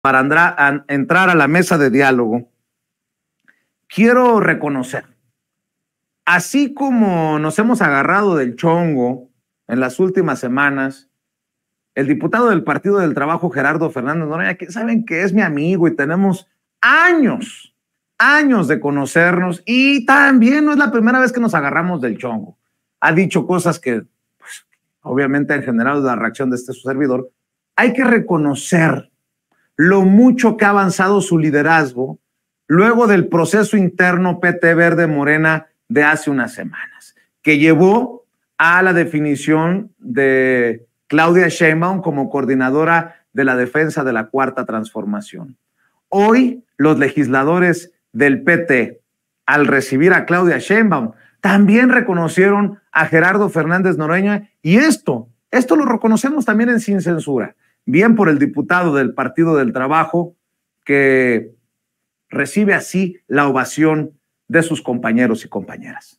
para entrar a la mesa de diálogo, quiero reconocer, así como nos hemos agarrado del chongo en las últimas semanas, el diputado del Partido del Trabajo, Gerardo Fernández Noroña, que saben que es mi amigo y tenemos años de conocernos, y también no es la primera vez que nos agarramos del chongo. Ha dicho cosas que, pues, obviamente han generado la reacción de su servidor. Hay que reconocer lo mucho que ha avanzado su liderazgo luego del proceso interno PT Verde Morena de hace unas semanas, que llevó a la definición de Claudia Sheinbaum como coordinadora de la defensa de la Cuarta Transformación. Hoy, los legisladores del PT, al recibir a Claudia Sheinbaum, también reconocieron a Gerardo Fernández Noroña, y esto lo reconocemos también en Sin Censura. Bien por el diputado del Partido del Trabajo, que recibe así la ovación de sus compañeros y compañeras.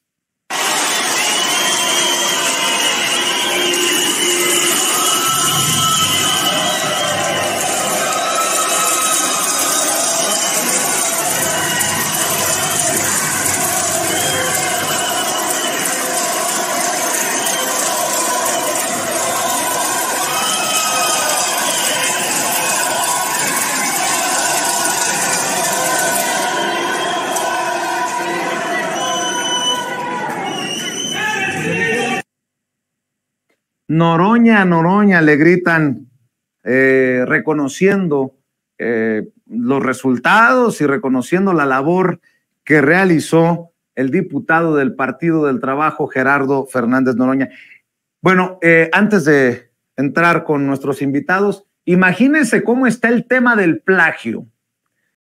Noroña, Noroña, le gritan, reconociendo los resultados y reconociendo la labor que realizó el diputado del Partido del Trabajo, Gerardo Fernández Noroña. Bueno, antes de entrar con nuestros invitados, imagínense cómo está el tema del plagio.